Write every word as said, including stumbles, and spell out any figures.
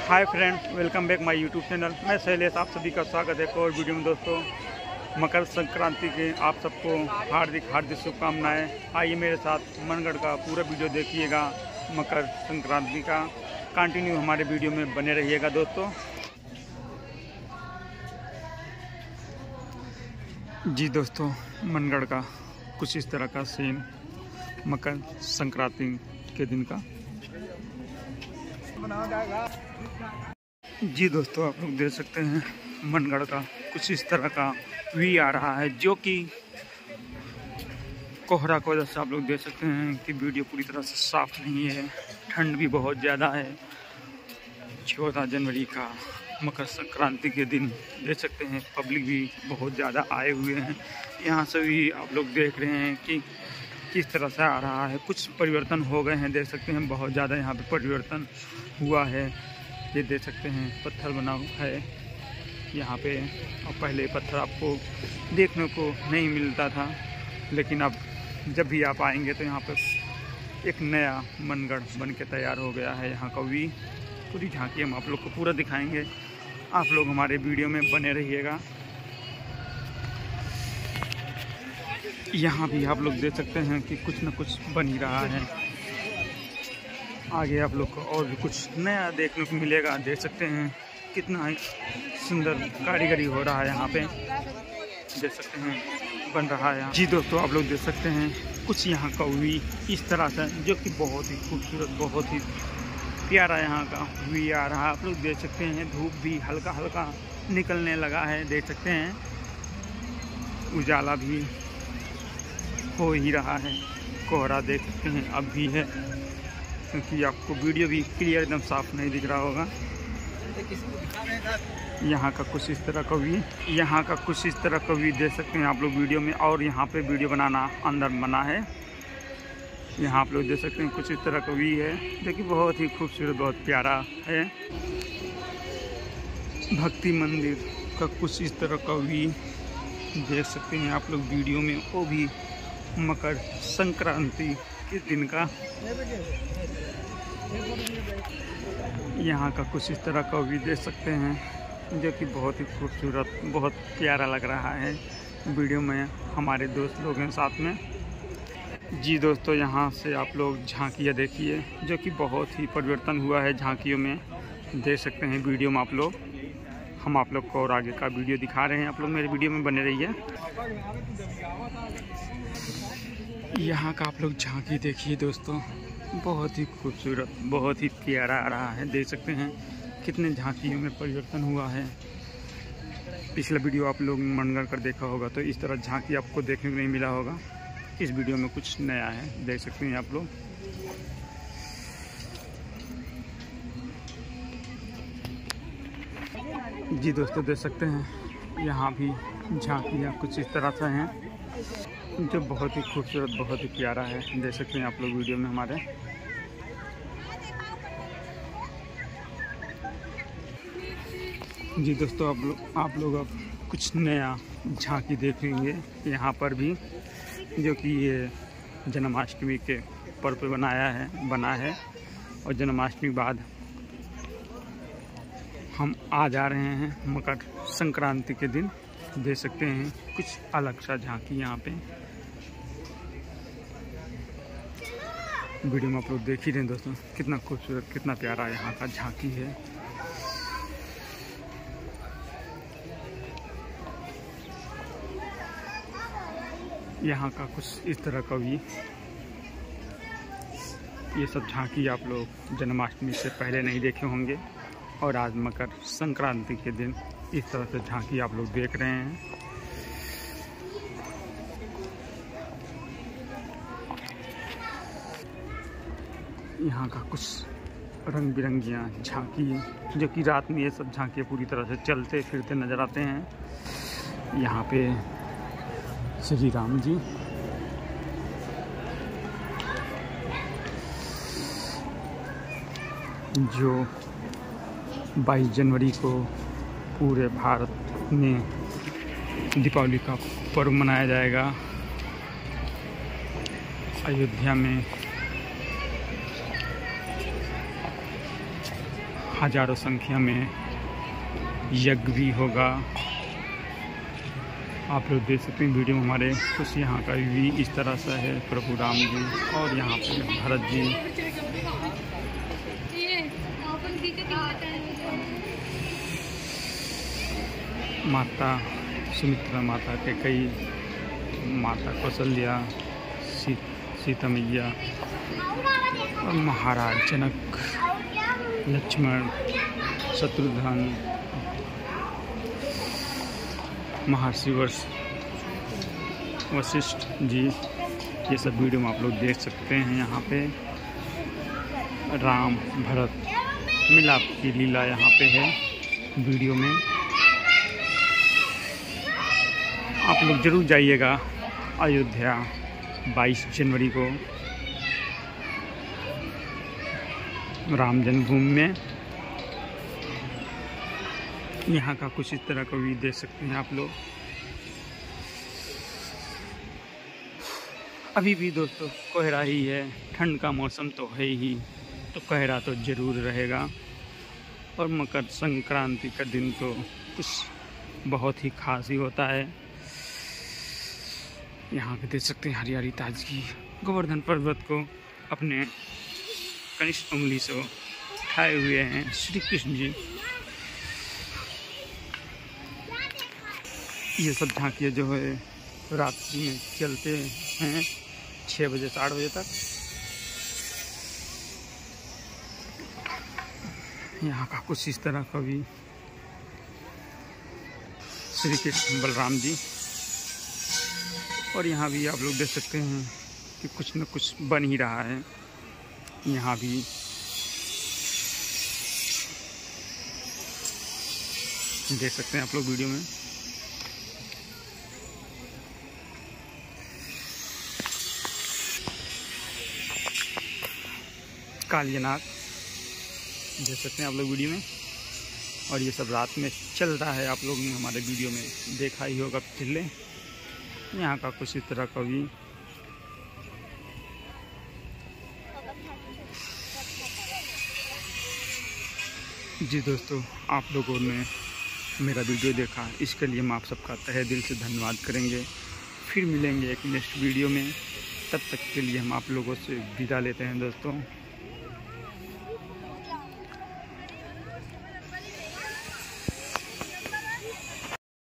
Hi friends, welcome back my YouTube channel. मैं शैलेश, आप सभी का स्वागत है एक और वीडियो में। दोस्तों, मकर संक्रांति के आप सबको हार्दिक हार्दिक शुभकामनाएं। आइए मेरे साथ मनगढ़ का पूरा वीडियो देखिएगा। मकर संक्रांति का कंटिन्यू हमारे वीडियो में बने रहिएगा दोस्तों। जी दोस्तों, मनगढ़ का कुछ इस तरह का सीन मकर संक्रांति के दिन का। जी दोस्तों, आप लोग देख सकते हैं मनगढ़ का कुछ इस तरह का वी आ रहा है, जो कि कोहरा की वजह से आप लोग देख सकते हैं कि वीडियो पूरी तरह से साफ नहीं है। ठंड भी बहुत ज़्यादा है। चौदह जनवरी का मकर संक्रांति के दिन देख सकते हैं पब्लिक भी बहुत ज़्यादा आए हुए हैं। यहाँ से भी आप लोग देख रहे हैं कि किस तरह से आ रहा है। कुछ परिवर्तन हो गए हैं, देख सकते हैं बहुत ज़्यादा यहाँ पे परिवर्तन हुआ है। ये देख सकते हैं पत्थर बना है यहाँ पे, और पहले पत्थर आपको देखने को नहीं मिलता था, लेकिन अब जब भी आप आएंगे तो यहाँ पर एक नया मनगढ़ बन के तैयार हो गया है। यहाँ का भी पूरी झांकी हम आप लोग को पूरा दिखाएंगे। आप लोग हमारे वीडियो में बने रहिएगा। यहाँ भी आप लोग देख सकते हैं कि कुछ न कुछ बन ही रहा है। आगे आप लोग को और भी कुछ नया देखने को मिलेगा। देख सकते हैं कितना सुंदर कारीगरी हो रहा है यहाँ पे। देख सकते हैं बन रहा है। जी दोस्तों, आप लोग देख सकते हैं कुछ यहाँ का वी इस तरह से, जो कि बहुत ही खूबसूरत, बहुत ही प्यारा यहाँ का वी आ रहा है। आप लोग देख सकते हैं धूप भी हल्का हल्का निकलने लगा है। देख सकते हैं उजाला भी हो ही रहा है। कोहरा देख सकते हैं अब भी है, क्योंकि आपको वीडियो भी क्लियर एकदम साफ नहीं दिख रहा होगा। यहाँ का कुछ इस तरह का भी यहाँ का कुछ इस तरह का भी देख सकते हैं आप लोग वीडियो में। और यहाँ पे वीडियो बनाना अंदर मना है। यहाँ आप लोग देख सकते हैं कुछ इस तरह का भी है, जो कि बहुत ही खूबसूरत, बहुत प्यारा है। भक्ति मंदिर का कुछ इस तरह का भी देख सकते हैं आप लोग वीडियो में, वो भी मकर संक्रांति के दिन का। यहाँ का कुछ इस तरह का भी देख सकते हैं, जो कि बहुत ही खूबसूरत, बहुत प्यारा लग रहा है वीडियो में। हमारे दोस्त लोग हैं साथ में। जी दोस्तों, यहाँ से आप लोग झांकियाँ देखिए, जो कि बहुत ही परिवर्तन हुआ है झांकियों में। देख सकते हैं वीडियो में आप लोग। हम आप लोग को और आगे का वीडियो दिखा रहे हैं। आप लोग मेरे वीडियो में बने रहिए। यहाँ का आप लोग झांकी देखिए दोस्तों, बहुत ही खूबसूरत, बहुत ही प्यारा आ रहा है। देख सकते हैं कितने झांकियों में परिवर्तन हुआ है। पिछला वीडियो आप लोग मनगढ़ कर देखा होगा, तो इस तरह झांकी आपको देखने को नहीं मिला होगा। इस वीडियो में कुछ नया है, देख सकते हैं आप लोग। जी दोस्तों, देख सकते हैं यहाँ भी झांकियाँ कुछ इस तरह से हैं, जो बहुत ही खूबसूरत, बहुत ही प्यारा है। देख सकते हैं आप लोग वीडियो में हमारे। जी दोस्तों, आप लोग आप लोग अब कुछ नया झांकी देखेंगे यहाँ पर भी, जो कि ये जन्माष्टमी के पर्व पे बनाया है बना है। और जन्माष्टमी बाद हम आ जा रहे हैं मकर संक्रांति के दिन। देख सकते हैं कुछ अलग सा झांकी यहाँ पे वीडियो में आप लोग देख ही रहे हैं दोस्तों। कितना खूबसूरत, कितना प्यारा यहाँ का झांकी है। यहाँ का कुछ इस तरह का भी, ये सब झांकी आप लोग जन्माष्टमी से पहले नहीं देखे होंगे, और आज मकर संक्रांति के दिन इस तरह से झांकी आप लोग देख रहे हैं। यहाँ का कुछ रंग बिरंगियाँ झांकी, जो कि रात में ये सब झांकियाँ पूरी तरह से चलते फिरते नजर आते हैं। यहाँ पे श्री राम जी, जो बाईस जनवरी को पूरे भारत में दीपावली का पर्व मनाया जाएगा। अयोध्या में हजारों संख्या में यज्ञ भी होगा। आप लोग देख सकते हैं वीडियो में हमारे कुछ यहाँ का भी इस तरह से है। प्रभु राम जी और यहाँ पे भरत जी, माता सुमित्रा, माता के कई, माता कौशल्या, सी, सीता मैया और महाराज जनक, लक्ष्मण, शत्रुघ्न, महर्षि वशिष्ठ जी, ये सब वीडियो में आप लोग देख सकते हैं। यहाँ पे राम भरत मिलाप की लीला यहाँ पे है वीडियो में। आप लोग जरूर जाइएगा अयोध्या बाईस जनवरी को राम जन्मभूमि में। यहाँ का कुछ इस तरह का भी देख सकते हैं आप लोग। अभी भी दोस्तों कोहरा ही है, ठंड का मौसम तो है ही, तो कोहरा तो ज़रूर रहेगा। और मकर संक्रांति का दिन तो कुछ बहुत ही खास ही होता है। यहाँ पे देख सकते हैं हरियाली ताजगी। गोवर्धन पर्वत को अपने कनिष्ठ उंगली से उठाए हुए हैं श्री कृष्ण जी। ये सब झांकियाँ जो है रात्रि में चलते हैं छः बजे से आठ बजे तक। यहाँ का कुछ इस तरह का भी श्री कृष्ण बलराम जी। और यहाँ भी आप लोग देख सकते हैं कि कुछ न कुछ बन ही रहा है। यहाँ भी देख सकते हैं आप लोग वीडियो में। कालियानाग देख सकते हैं आप लोग वीडियो में। और ये सब रात में चल रहा है, आप लोग ने हमारे वीडियो में देखा ही होगा पिछले। यहाँ का कुछ इस तरह का भी जी दोस्तों, आप लोगों ने मेरा वीडियो देखा, इसके लिए हम आप सबका तहे दिल से धन्यवाद करेंगे। फिर मिलेंगे एक नेक्स्ट वीडियो में, तब तक के लिए हम आप लोगों से विदा लेते हैं दोस्तों।